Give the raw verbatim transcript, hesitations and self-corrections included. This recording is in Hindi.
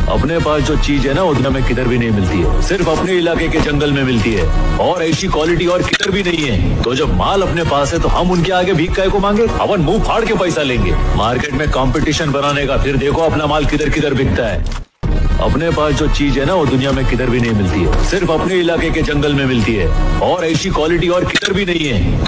अपने पास जो चीज है ना वो दुनिया में किधर भी नहीं मिलती है, सिर्फ अपने इलाके के जंगल में मिलती है और ऐसी क्वालिटी और किधर भी नहीं है। तो जब माल अपने पास है तो हम उनके आगे भीख काहे को मांगे, अपन मुंह फाड़ के पैसा लेंगे। मार्केट में कंपटीशन बनाने का, फिर देखो अपना माल किधर किधर बिकता है। अपने पास जो चीज है ना वो दुनिया में किधर भी नहीं मिलती है, सिर्फ अपने इलाके के जंगल में मिलती है और ऐसी क्वालिटी और किधर भी नहीं है।